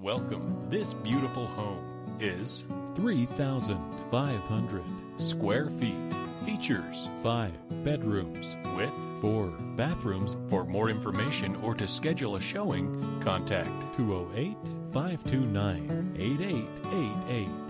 Welcome. This beautiful home is 3,500 square feet. Features 5 bedrooms with 4 bathrooms. For more information or to schedule a showing, contact 208-529-8888.